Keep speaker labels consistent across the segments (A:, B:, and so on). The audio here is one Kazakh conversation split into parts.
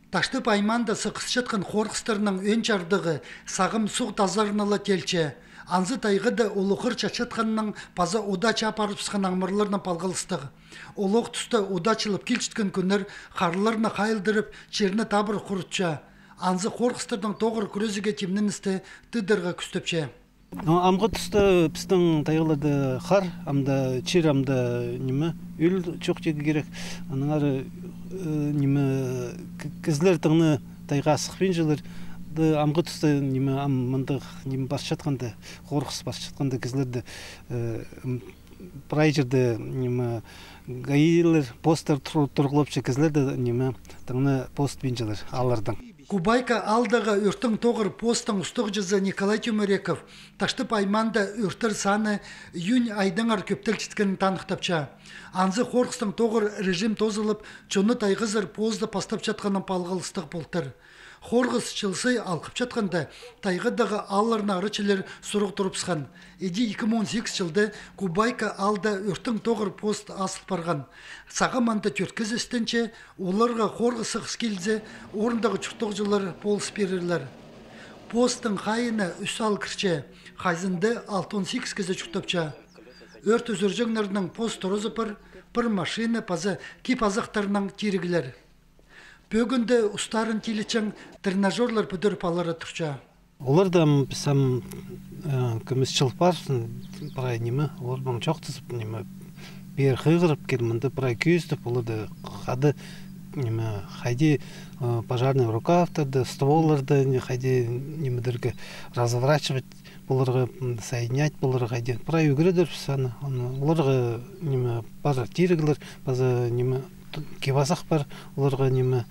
A: Ташты пайманда сықысчатқан қорқыстарының өн чардығы сағым суқ тазарынала телче. Анзы тайғыды олықыр чачатқанның паза удача апарыпсқан аңмырларына палғылыстығы. Олық тұста удачылып келчіткен күнер қарларына қайылдырып, черні табыр құрытча. Анзы қорқыстардың тоғыр күрезіге темніністі тыдырға күстіпче.
B: Амғы тұста пістің тайғылады қар, амда чер, амда неме, өл чоқ жегі керек. Аның ары неме кізлер тыңны тайға асықпен жылыр. Амғы тұста неме аммандық неме бас жатқанды, қорқыс бас жатқанды кізлерді прай жерді неме гаилер постер тұрғылыпшы кізлерді неме тыңны пост бен жылыр алырдың.
A: Кубайка алдағы өрттің тоғыр постың ұстық жызы Николай Тюмереков ташты пайманда өрттір саны июнь айдыңар көптіл чіткенін танықтапча. Анзы қорқыстың тоғыр режим тозылып, чоны тайғызыр позды пастап жатқанын палғылыстық болтыр. Хорғыз чылсый алқып жатқанда тайғыдағы алларына арычылер сұруқ тұрыпсқан. Еди 2018 жылды Кубайка алда өрттің тоғыр пост асып барған. Сағаманды төрткіз істенче, оларға хорғыз сықыс келзе, орындағы чұртық жылар полыс берерлер. Посттың қайына үсал кірче, қайзынды 6-18 кезі чұртапча. Өрт өзіржіңлерінің пост тұрызыпыр, бір машина пазы кип азықтарының терігілер. Бөгінді ұстарын телечен тренажерлар бүдіріп алары тұрча.
B: Олар да бісам көміс чылпар, бірай неме, олар баң жоқ тізіп, неме, бер қиғырып келмінді, бірай күйістіп, олар да қады, неме, қайде пожарный рукавтарды, стволларды, қайде немедерге разворачивать, оларға соединять, оларға қайде, бірай үгіредір саны, оларға неме, бар тирігілер, база неме, кебасақ бар, оларға неме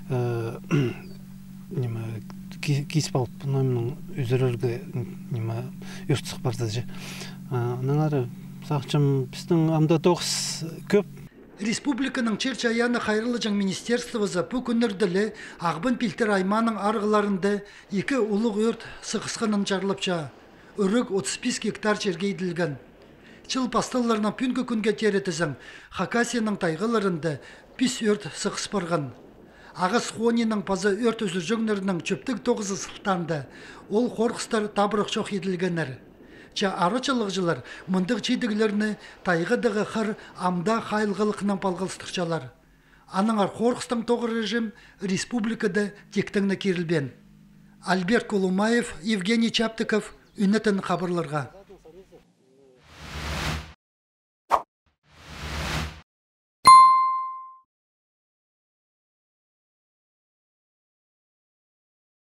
B: кейс балып, номының үзірерге неме өртсік барды же. Наңары, сақчым, біздің амда тоғыз көп.
A: Республиканың Черчаяны қайрылы жаң министерствозы бұ күнірділі ағбын пилтер айманың арғыларында екі ұлық өрт сықысқанын жарлапча. Үрік 35 гектар жерге еділген. Чыл пасталарына пүнгі күнге теретізің, Хакасияның тайғыларында пис өрт сықыс барған. Ағыз Хуанинің пазы өрт өзір жөңнерінің чөптік тоғызы сылтанды. Ол қорқыстар табырық шоқ еділгенер. Ча арычылық жылар мұндық чейдігілеріні тайғыдығы қыр амда қайылғылықынан палғылыстықчалар. Аныңар қорқыстың тоғыр режим республикада тектіңні керілбен. Альберт Колумаев, Евгений Чаптыков, Үнетін қабырларға.